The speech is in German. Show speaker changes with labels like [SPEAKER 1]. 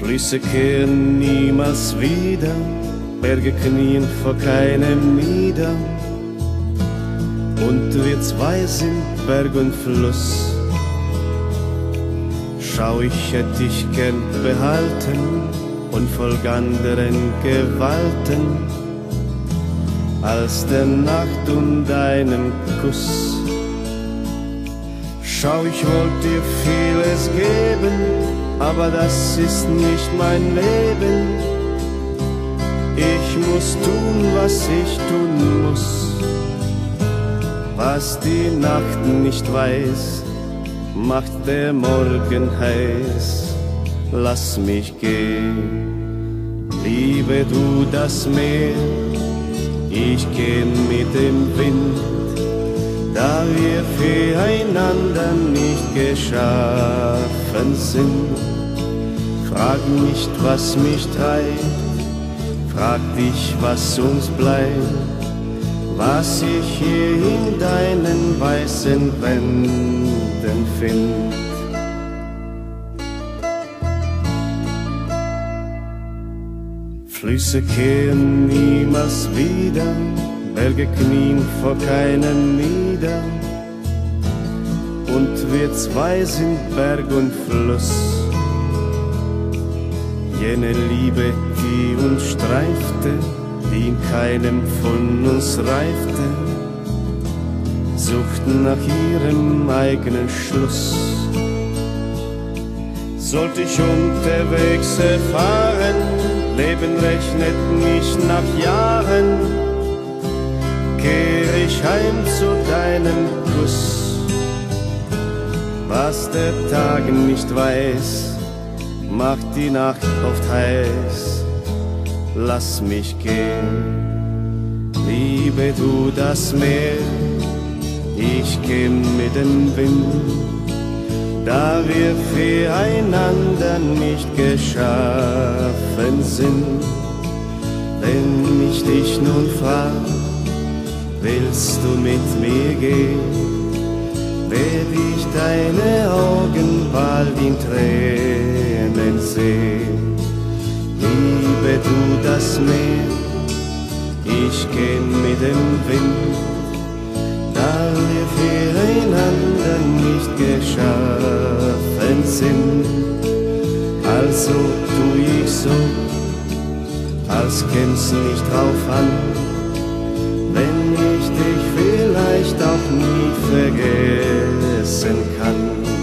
[SPEAKER 1] Flüsse kehren niemals wieder, Berge knien vor keinem nieder. Und wir zwei sind Berg und Fluss. Schau, ich hätt dich gern behalten und folg anderen Gewalten als der Nacht und deinem Kuss. Schau, ich wollt dir vieles geben, aber das ist nicht mein Leben. Ich muss tun, was ich tun muss. Was die Nacht nicht weiß, macht der Morgen heiß. Lass mich gehen, liebe du das Meer. Ich geh mit dem Wind, da wir füreinander nicht geschaffen sind. Frag nicht, was mich treibt, frag dich, was uns bleibt. Was ich hier in deinen weißen Wänden find. Flüsse kehren niemals wieder, Berge knien vor keinem nieder. Und wir zwei sind Berg und Fluss. Jene Liebe, die uns streifte, die in keinem von uns reifte, sucht nach ihrem eigenen Schluss. Sollte ich unterwegs erfahren, Leben rechnet nicht nach Jahren, kehr ich heim zu deinem Kuss. Was der Tag nicht weiß, macht die Nacht oft heiß. Lass mich gehen, liebe du das Meer. Ich geh mit dem Wind, da wir füreinander nicht geschaffen sind. Wenn ich dich nun frag, willst du mit mir gehen, werd ich deine Augen bald in Tränen sehen. Liebe du das Meer, ich geh mit dem Wind, da wir füreinander nicht geschaffen sind. Also tu ich so, als käm's nicht drauf an, wenn ich dich vielleicht auch nie vergessen kann.